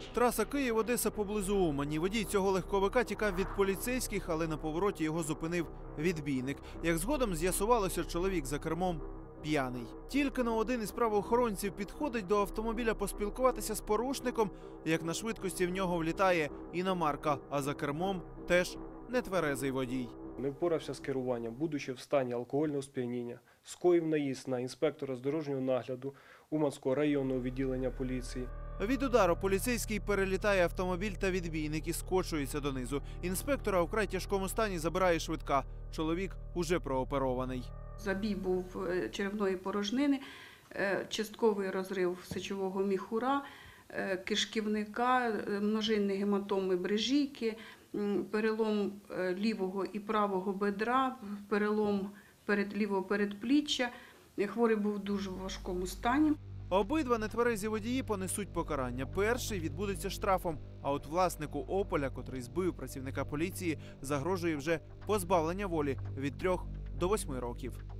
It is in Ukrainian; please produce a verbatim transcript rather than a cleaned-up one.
Траса Київ-Одеса поблизу Умані. Водій цього легковика тікав від поліцейських, але на повороті його зупинив відбійник. Як згодом з'ясувалося, чоловік за кермом п'яний. Тільки на один із правоохоронців підходить до автомобіля поспілкуватися з порушником, як на швидкості в нього влітає іномарка, а за кермом теж нетверезий водій. Не впорався з керуванням, будучи в стані алкогольного сп'яніння, скоїв наїзд на інспектора з дорожнього нагляду Уманського районного відділення поліції. Від удару поліцейський перелітає автомобіль та відбійник і скочується донизу. Інспектора у вкрай тяжкому стані забирає швидка. Чоловік уже прооперований. Забій був черевної порожнини, частковий розрив сечового міхура, кишківника, множинні гематоми брижійки, перелом лівого і правого бедра, перелом перед лівого передпліччя. Хворий був в дуже важкому стані. Обидва нетверезі водії понесуть покарання. Перший відбудеться штрафом, а от власнику «Ополя», котрий збив працівника поліції, загрожує вже позбавлення волі від трьох до восьми років.